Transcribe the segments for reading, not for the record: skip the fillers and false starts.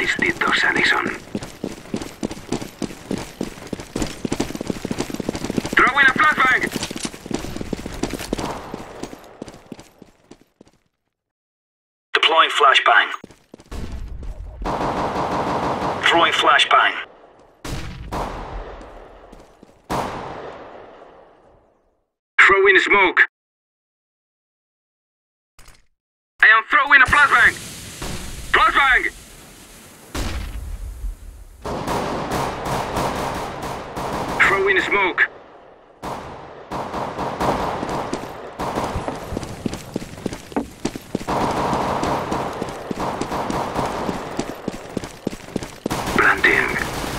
Listitos, Allison. Throw in a flashbang! Deploying flashbang. Throwing flashbang. Throw in smoke. I am throwing a flashbang! Flashbang! Throw in smoke. Planting.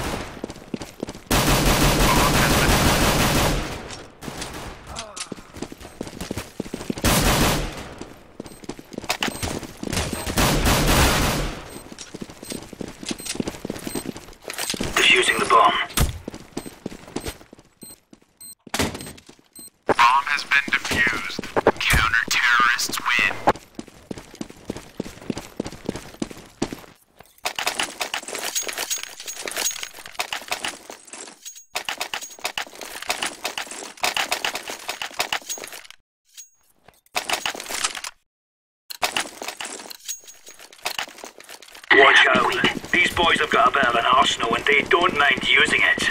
Defusing the bomb. Bomb has been defused. Counter-terrorists win. Watch out. These boys have got a bit of an arsenal and they don't mind using it.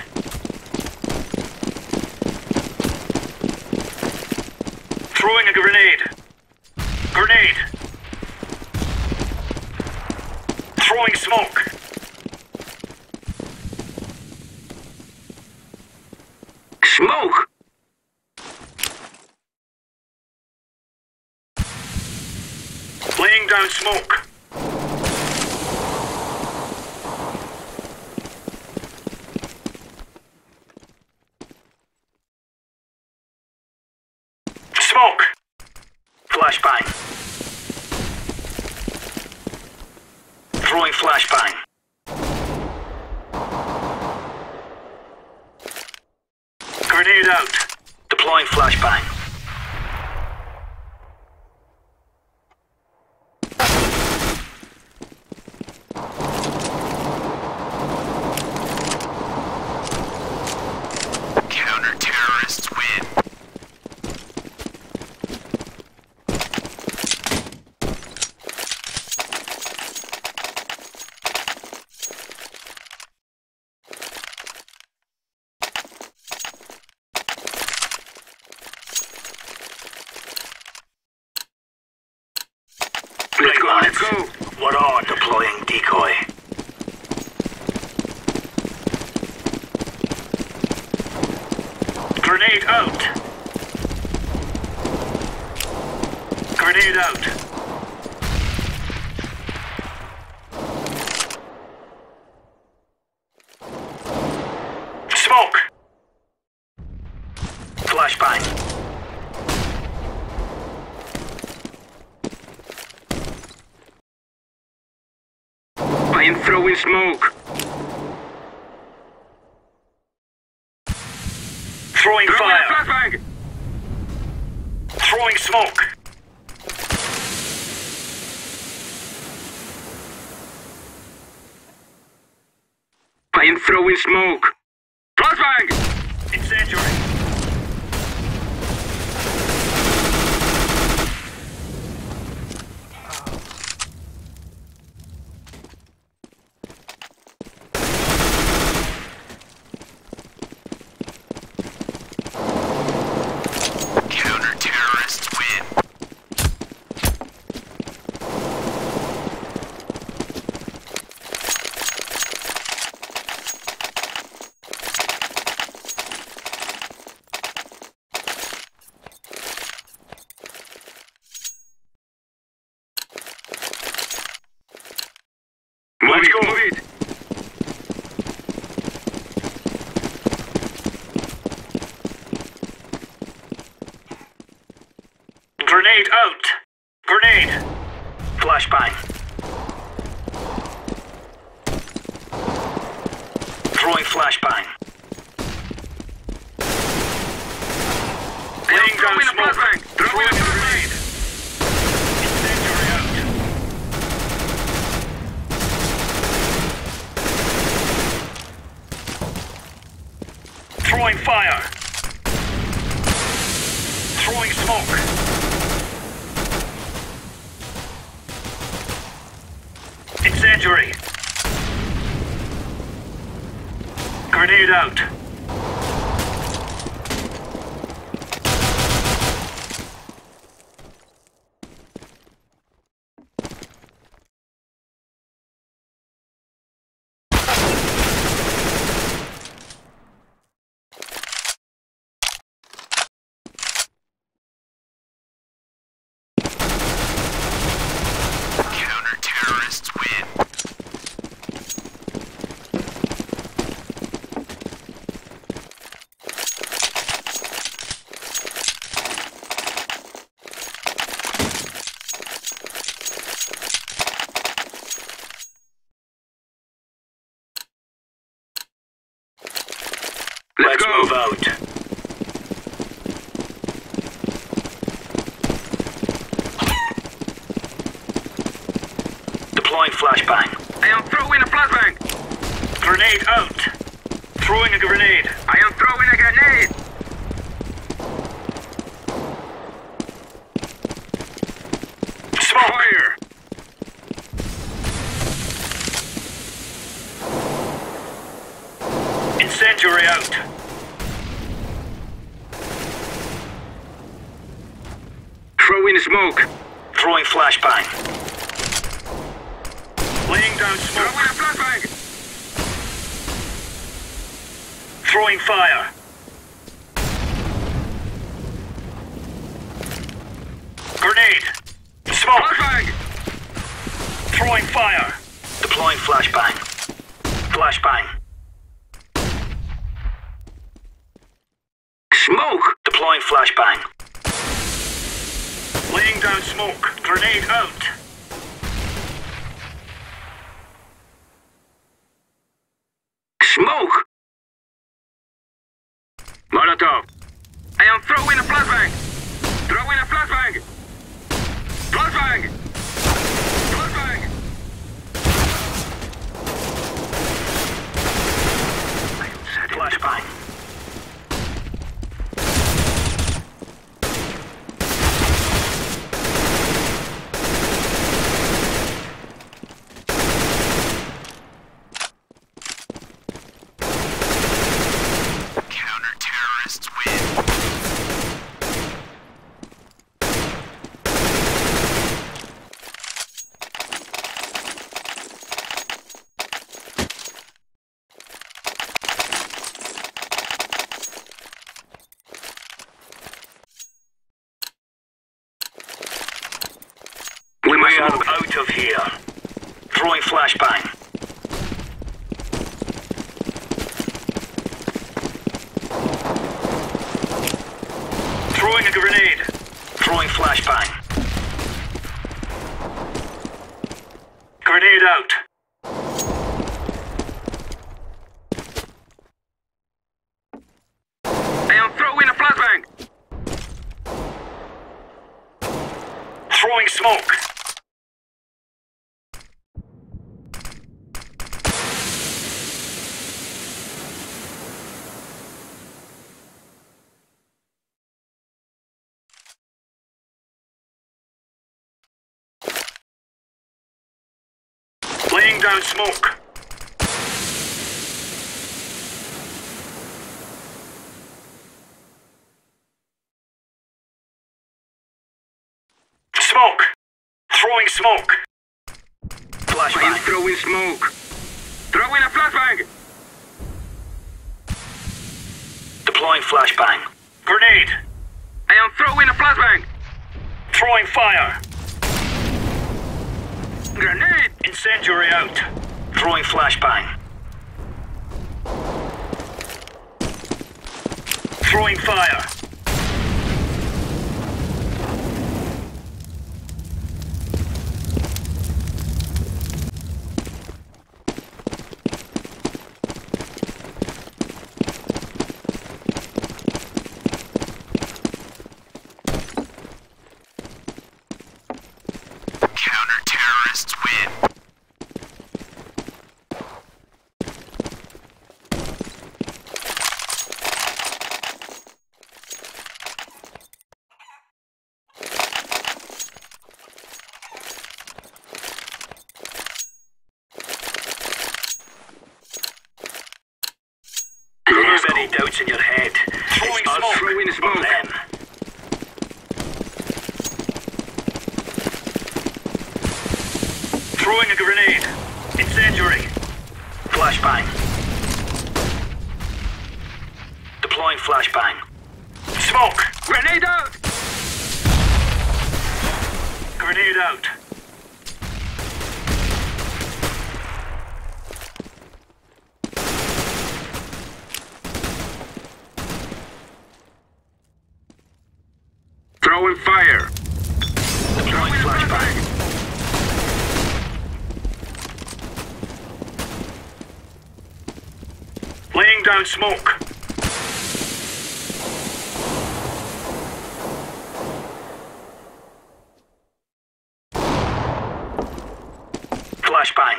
Throwing a grenade. Grenade. Throwing smoke. Smoke! Laying down smoke. Smoke! Flashbang. Throwing flashbang. Grenade out. Deploying flashbang. Counter-terrorists win. Let's go, let's go! We're on deploying decoy. Grenade out. Grenade out. Smoke. Flashbang. I am throwing smoke. Throwing Throw in a fire. flashbang! Throwing smoke. I am throwing smoke. Flashbang! Incendiary. Counter-terrorists win. Throwing fire. Throwing smoke. Incendiary. Grenade out. Counter-terrorists win. Let's move out. Deploying flashbang. I am throwing a flashbang. Grenade out. Throwing a grenade. I am throwing a grenade. Smoke. Fire. Incendiary out. Throwing smoke. Throwing flashbang. Laying down smoke. Throwing a flashbang. Throwing fire. Grenade. Smoke. Flashbang. Throwing fire. Deploying flashbang. Flashbang. Smoke. Deploying flashbang. Laying down smoke. Grenade out. Smoke. Molotov. I am throwing a flashbang. Throwing a flashbang. Flashbang. Flashbang. I am setting Flashbang. Counter-terrorists win. We must We are move. out of here. Throwing flashbang. Throwing a grenade. Throwing flashbang. Grenade out. I am throwing a flashbang. Throwing smoke. Laying down smoke. Smoke. Throwing smoke. I am Flashbang. throwing smoke. Throwing a flashbang. Deploying flashbang. Grenade. I am throwing a flashbang. Throwing fire. Grenade. Incendiary out. Throwing flashbang. Throwing fire. Counter-terrorists win. Throwing a grenade. Incendiary. Flashbang. Deploying flashbang. Smoke! Grenade out! Grenade out. Throwing fire! Deploying flashbang. Laying down smoke. Flashbang.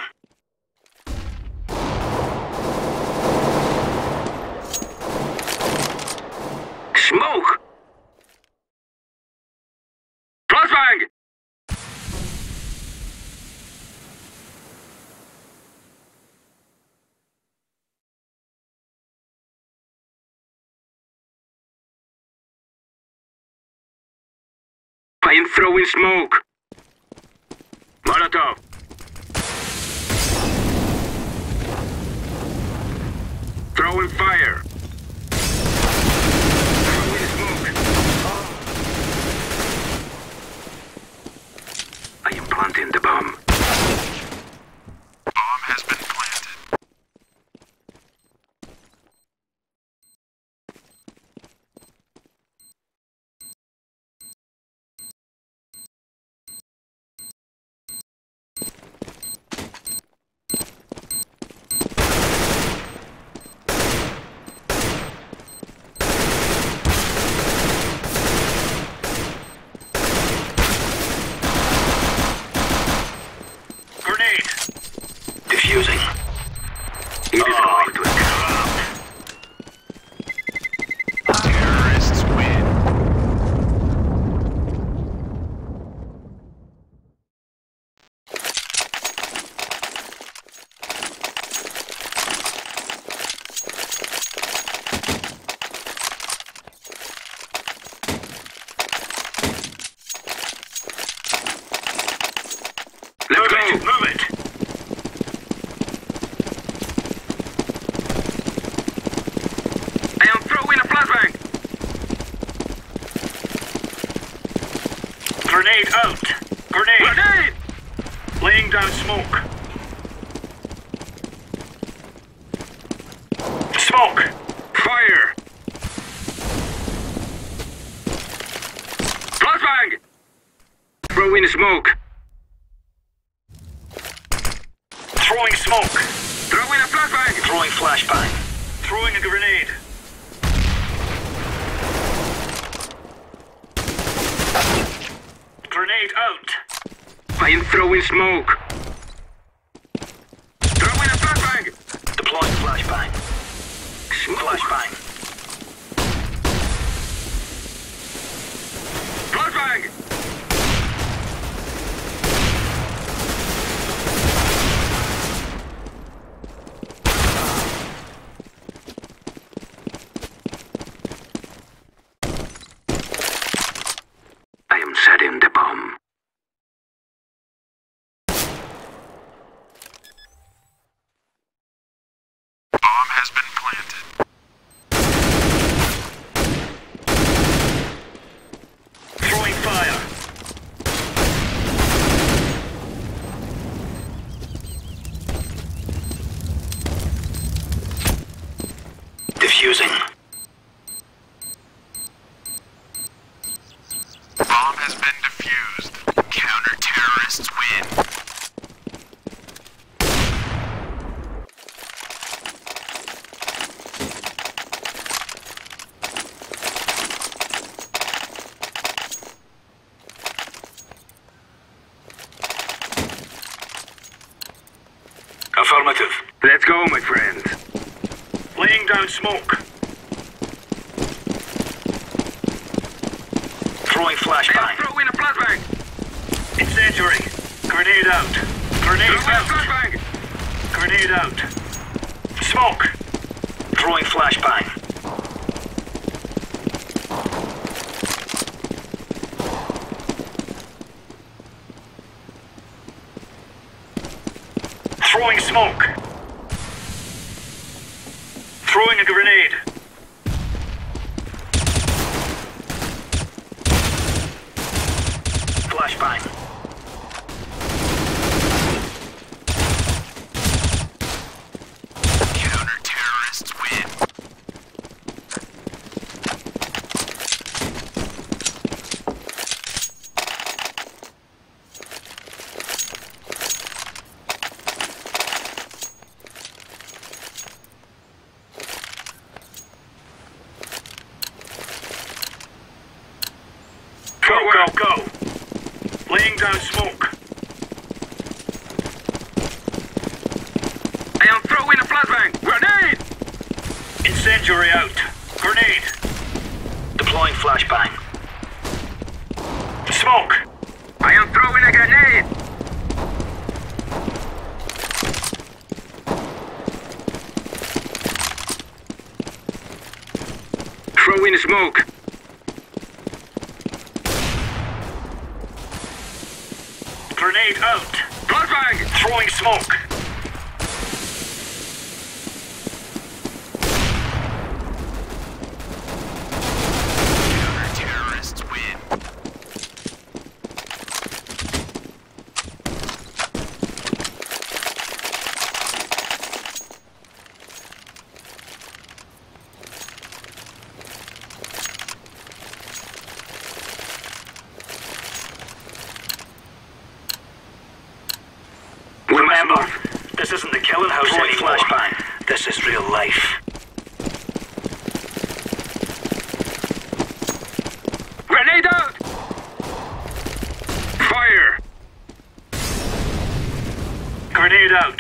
Smoke! Flashbang! I am throwing smoke. Molotov. Throwing fire. Throwing smoke. I am planting the bomb. Bomb has been planted. Grenade. Defusing. It is going to Terrorists win. Let's go! Move it. I am throwing a flashbang! Grenade out. Grenade. Grenade! Laying down smoke. Smoke. Fire! Flashbang! Throwing smoke. Throwing smoke. Throwing a flashbang! Throwing flashbang. Throwing a grenade. Grenade out. I am throwing smoke. Throwing a flashbang! Deploying flashbang. Flashbang. Flashbang! I am setting the bomb. Bomb has been planted. Throwing fire. Defusing. Bomb has been defused. Counter-terrorists win. Affirmative. Let's go, my friends. Laying down smoke. Throwing I am flashbang. throwing a flashbang! Incendiary. Grenade out. Grenade Throwing a out. flashbang! Grenade out. Smoke. Throwing flashbang. Throwing smoke. Throwing a grenade. Flashbang. Counter-terrorists win. Go, go, go. Laying down smoke. I am throwing a flashbang. Grenade! Incendiary out. Grenade. Deploying flashbang. Smoke. I am throwing a grenade. Throwing smoke. Grenade out. Flashbang! Throwing smoke. Counter-terrorists win. Remember, this isn't the killing house anymore. Flashbang. This is real life. Grenade out! Fire! Grenade out.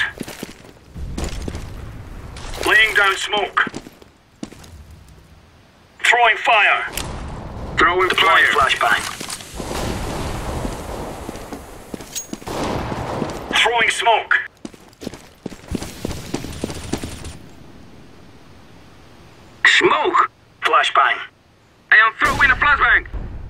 Laying down smoke. Throwing fire. Throwing Deploying fire. flashbang. Throwing smoke. Smoke! Flashbang. I am throwing a flashbang.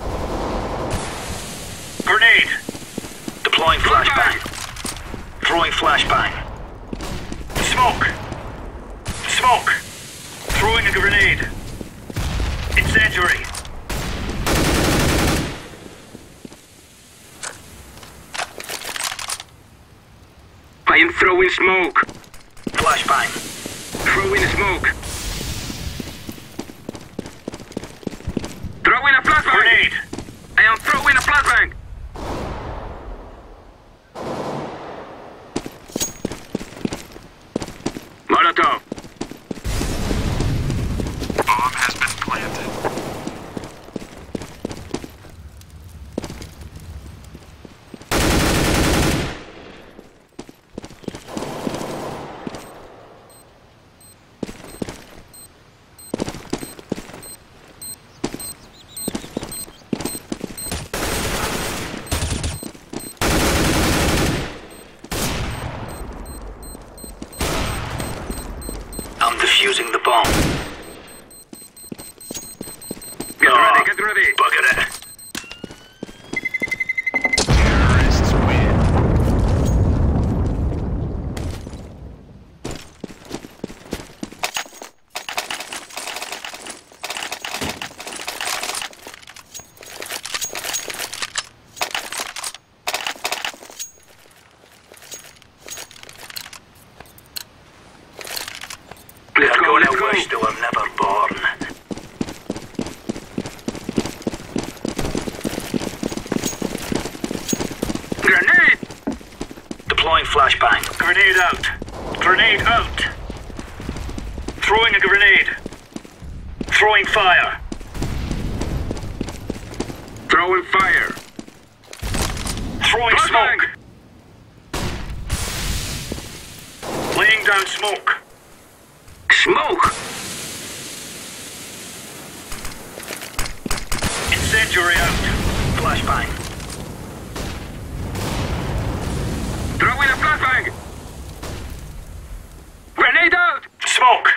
Grenade. Deploying flashbang. Throwing flashbang. Smoke. Smoke. Throwing a grenade. Incendiary. I am throwing smoke. Flashbang. Throwing smoke. Throwing a flashbang. Grenade. I am throwing a flashbang. Molotov. Bomb has been planted. I'm defusing the bomb. Get ready, get ready. Bugger it. Terrorists win. Let's go, let's go. Wish they were never born. Grenade! Deploying flashbang. Grenade out. Grenade out. Throwing a grenade. Throwing fire. Throwing fire. Throwing Flashbang. smoke. Laying down smoke. Smoke! Incendiary out. Flashbang. Throwing a flashbang! Grenade out! Smoke.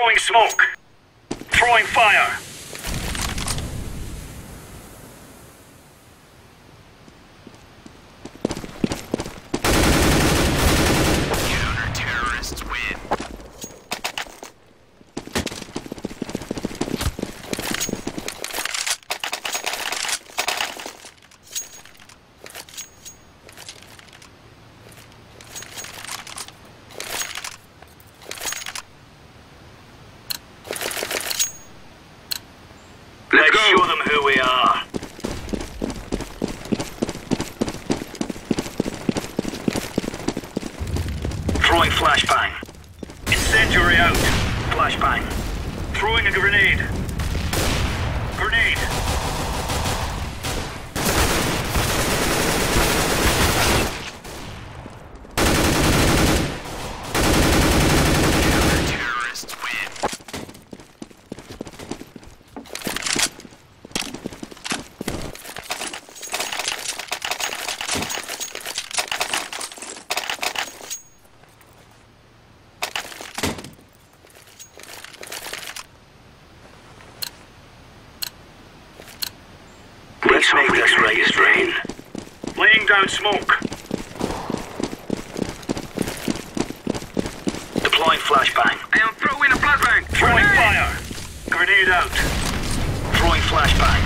Throwing smoke. Throwing fire. Counter-terrorists win. Let's show them who we are. Throwing flashbang. Incendiary out. Flashbang. Throwing a grenade. Grenade. Counter-terrorists win. Let's make this right, Drain. Laying down smoke. Deploying flashbang. I am throwing a flashbang. Throwing fire. Grenade out. Throwing flashbang.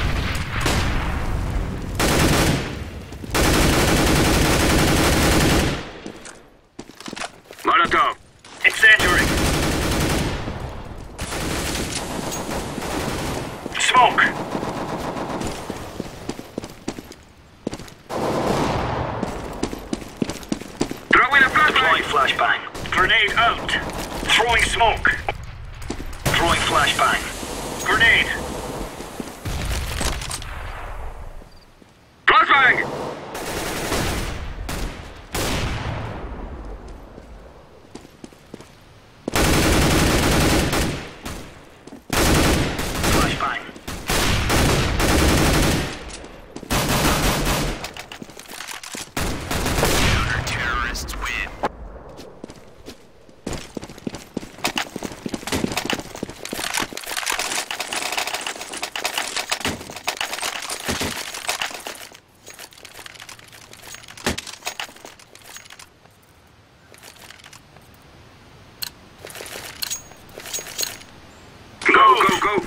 Molotov. Incendiary. Smoke. Throwing a Deploying flashbang. flashbang. Grenade out. Throwing smoke. Throwing flashbang. Grenade. Flashbang. Flashbang. Counter-terrorists win. Go.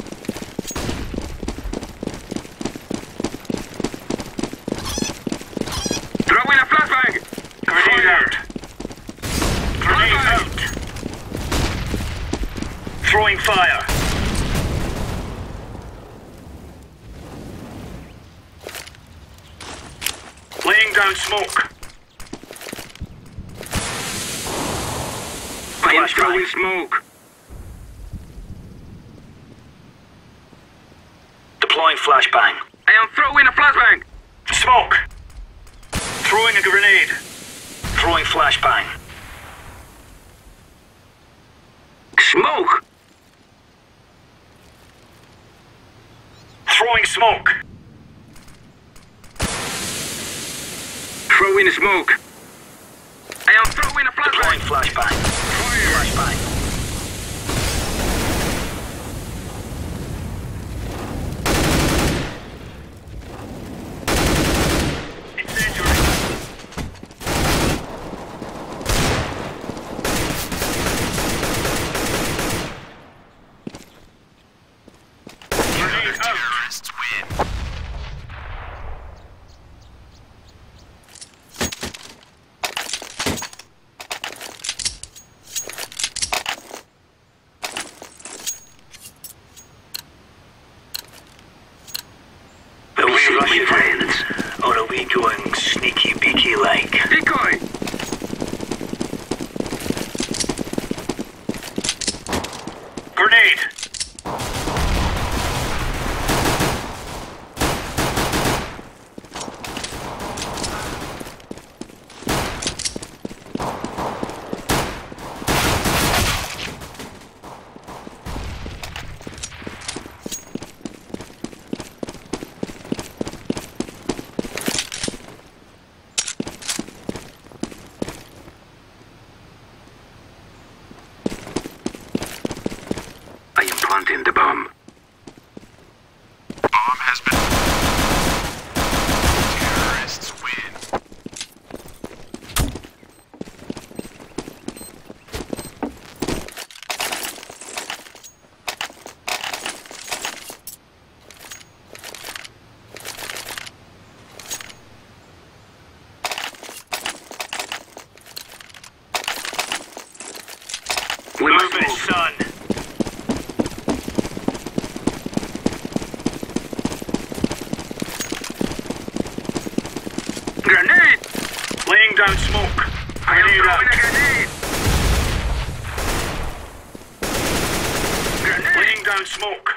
Throwing a flashbang. Grenade out. Grenade Flashbang. out. Throwing fire. Laying down smoke. I am Flashbang. throwing smoke. Deploying flashbang. I am throwing a flashbang. Smoke. Throwing a grenade. Throwing flashbang. Smoke. Throwing smoke. Throwing smoke. I am throwing a Deploying flashbang. flashbang. Flashbang. Incendiary. Grenade out. Counter-terrorists win. Are we Russian friends, or are we going sneaky beaky like? Decoy. Grenade. down smoke. I am Grenade throwing a out. grenade! Grenade! Laying down smoke.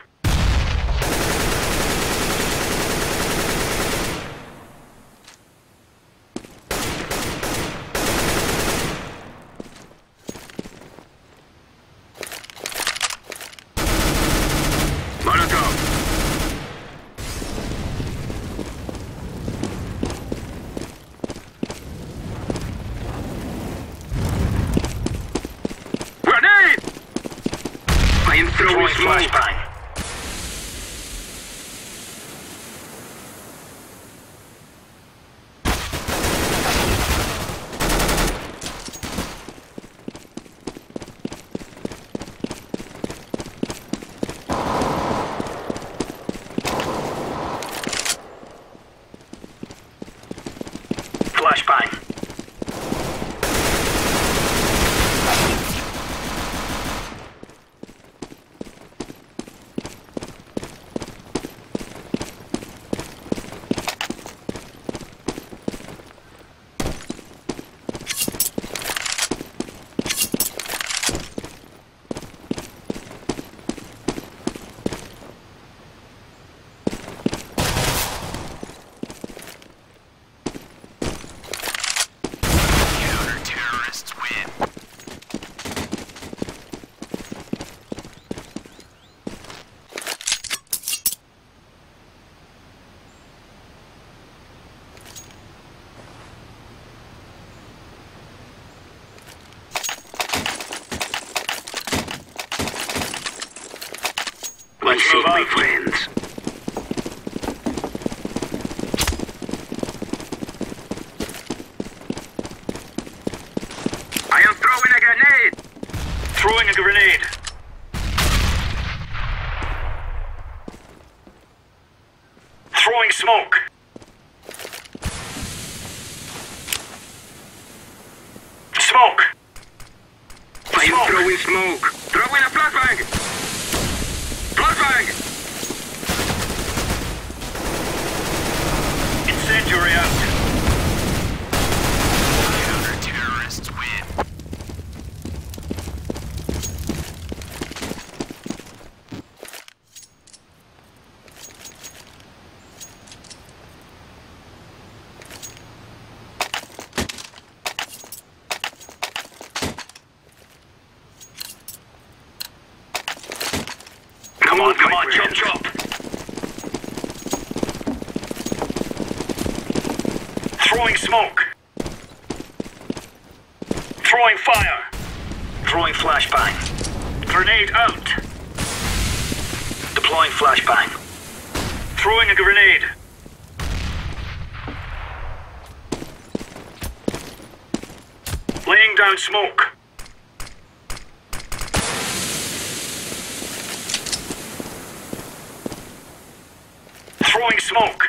Molotov! Grenade! I am throwing Throwing smoke. flashbang. Flashbang. Counter-terrorists win. Let's move see, my out. friends. I am throwing a grenade! Throwing a grenade. Throwing smoke. Smoke. I am Smoke. throwing smoke. Throwing a flashbang! Flashbang! Incendiary out. Counter-terrorists win. Come on, come my on, chop friends. chop. Throwing smoke. Throwing fire. Throwing flashbang. Grenade out. Deploying flashbang. Throwing a grenade. Laying down smoke. Throwing smoke.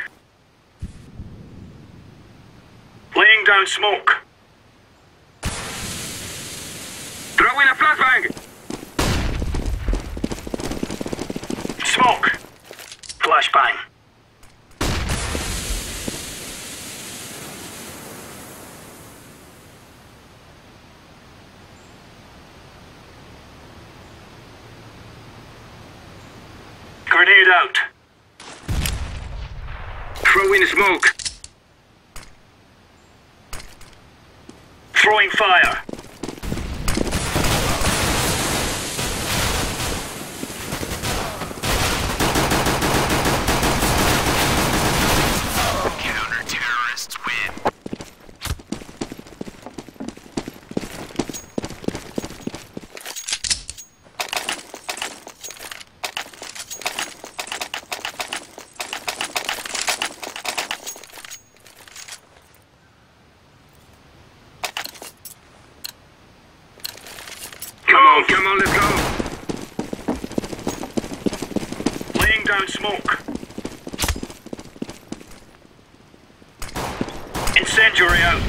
Laying down smoke. Throwing a flashbang! Smoke. Flashbang. Grenade out. Throwing smoke. Throwing fire. Counter-terrorists win. Come on, let's go! Laying down smoke. Incendiary out.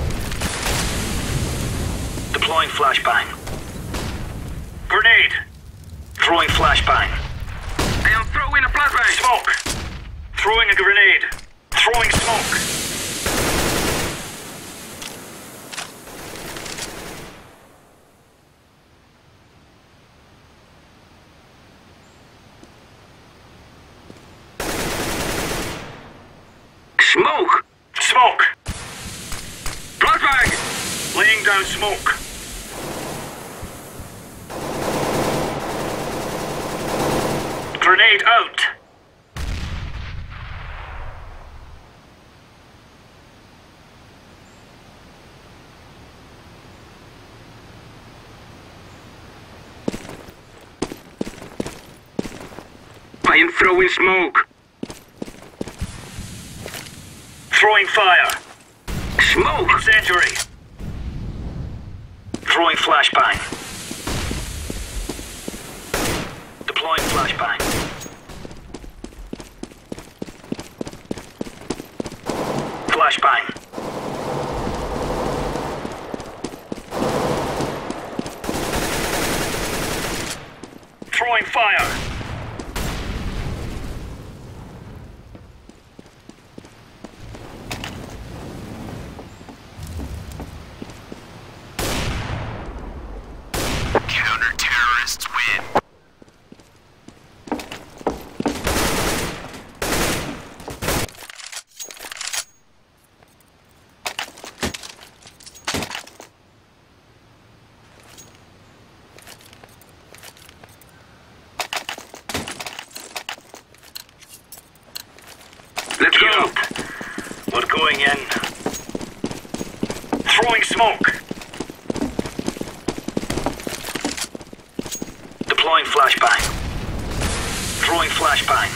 Deploying flashbang. Grenade. Throwing flashbang. I am throwing a flashbang! Smoke. Throwing a grenade. Throwing smoke. down smoke. Grenade out. I am throwing smoke. Throwing fire. Smoke! Incendiary. Throwing flashbang. Deploying flashbang. Flashbang. Throwing fire. Counter-terrorists win. Let's Gear go! up. We're going in. Throwing smoke. Deploying flashbang. Throwing flashbang.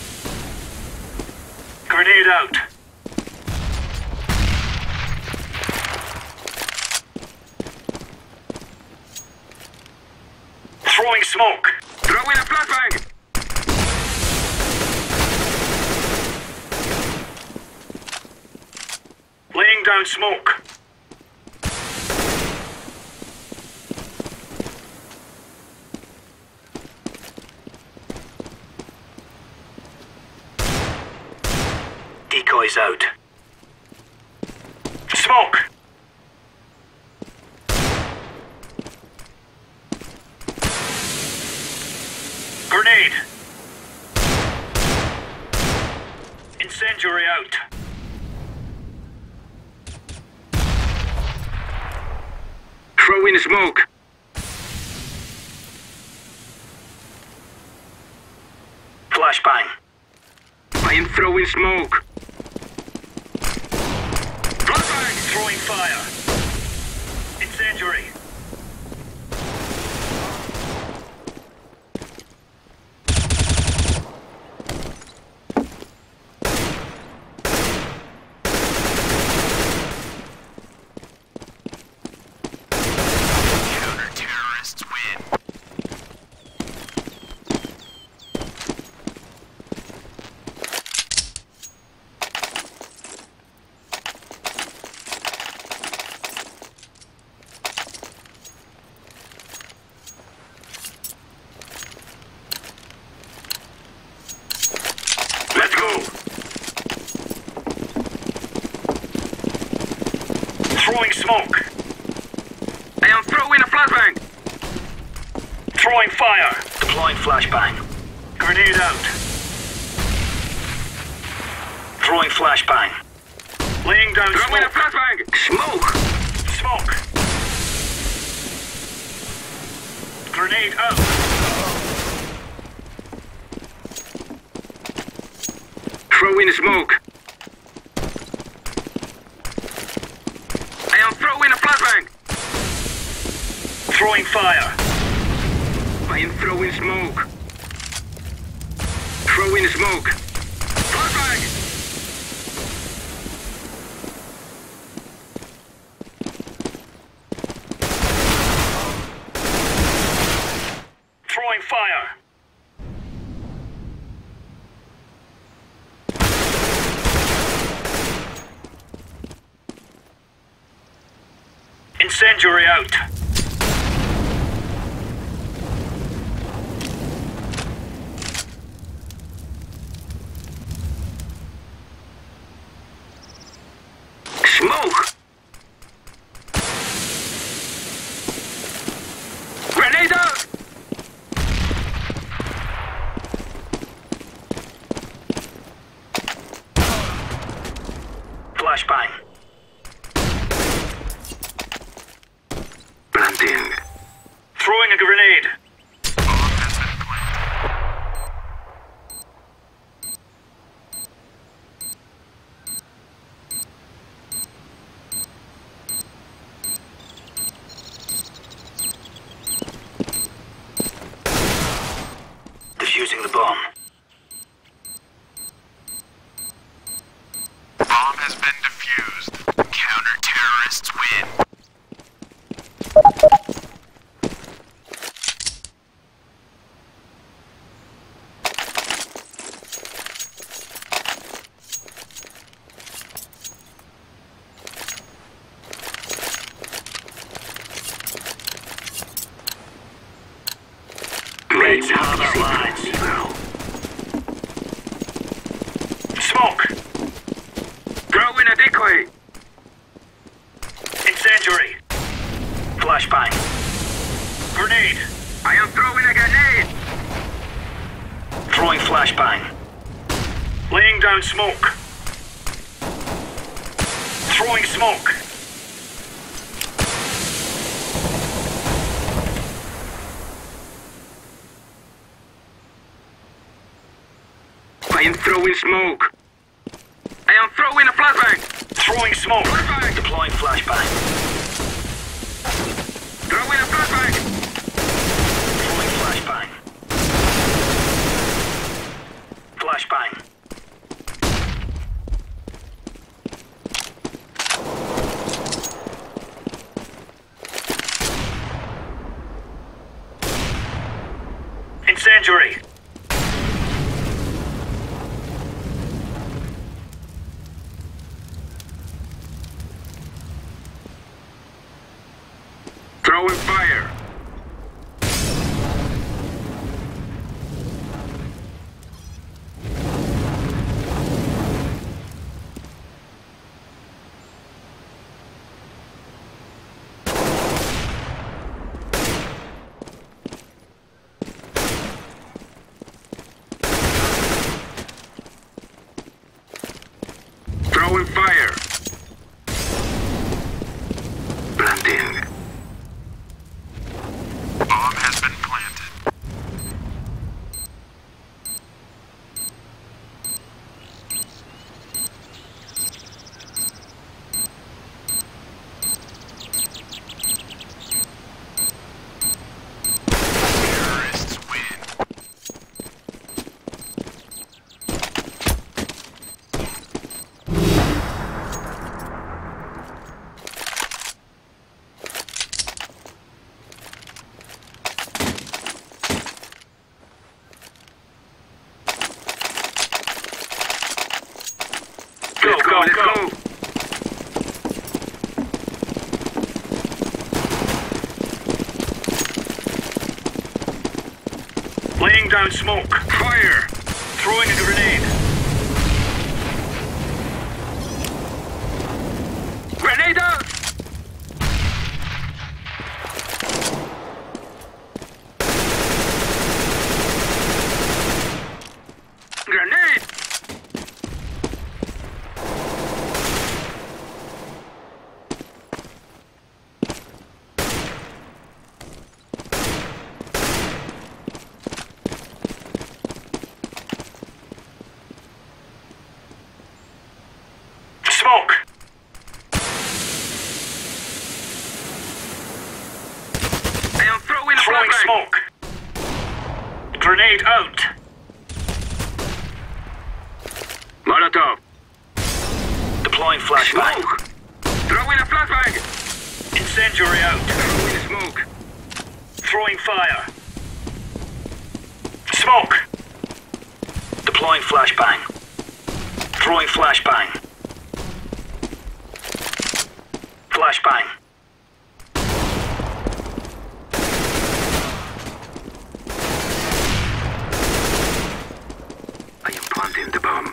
Grenade out. Throwing smoke. Throwing a flashbang! Laying down smoke. Decoys out. Smoke! Grenade! Incendiary out. Throwing smoke! Flashbang. I am throwing smoke! Flashbang! Throwing fire. Incendiary. Counter-terrorists win. Let's go! Throwing smoke. I am throwing a flashbang! Throwing fire. Deploying flashbang. Grenade out. Throwing flashbang. Laying down Throwing a smoke. flashbang! Smoke! Smoke. Grenade out. Throwing smoke! I am throwing a flashbang! Throwing fire. I am throwing smoke! Throwing smoke! Flashbang! Throwing fire. Incendiary out. Smoke! Grenade out! Flashbang. has been defused. Counter-terrorists win. Great harbor lines. Smoke! Throwing a decoy. Incendiary! Flashbang! Grenade! I am throwing a grenade. Throwing flashbang! Laying down smoke! Throwing smoke! I am throwing smoke. I am throwing a flashbang. Throwing smoke! Flashbang. Deploying flashbang! Throwing a flashbang. Throwing flashbang! Flashbang! Incendiary! Throwing fire. Throwing fire. Planting. Bomb has been planted. Terrorists win. Let's go, let's go. Laying down smoke! Fire. Throwing a grenade! Grenade out. Grenade. Smoke! I am throwing a Throwing flashbang. smoke! Grenade out! Molotov. Deploying flashbang! Smoke. Throwing a flashbang. Incendiary out! Throwing smoke. Throwing fire! Smoke! Deploying flashbang! Throwing flashbang! Flashbang! I am planting the bomb.